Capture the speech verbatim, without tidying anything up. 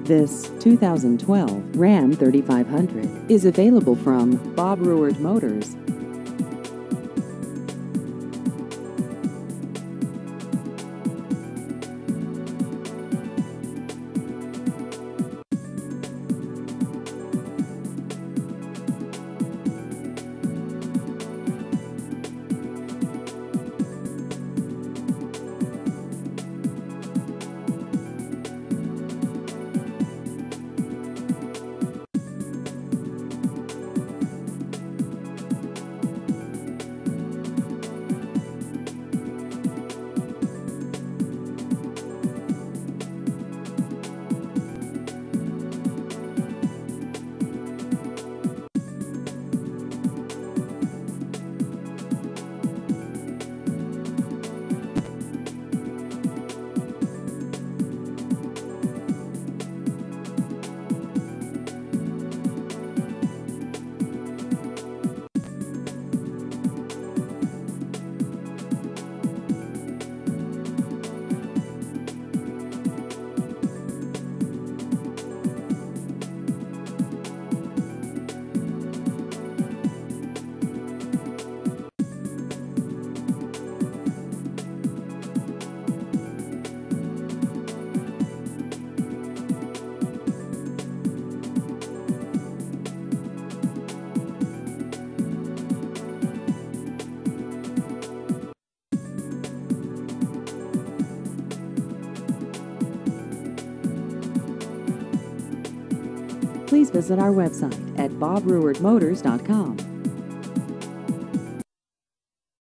This two thousand twelve Ram thirty-five hundred is available from Bob Ruwart Motors. Please visit our website at bob ruwart motors dot com.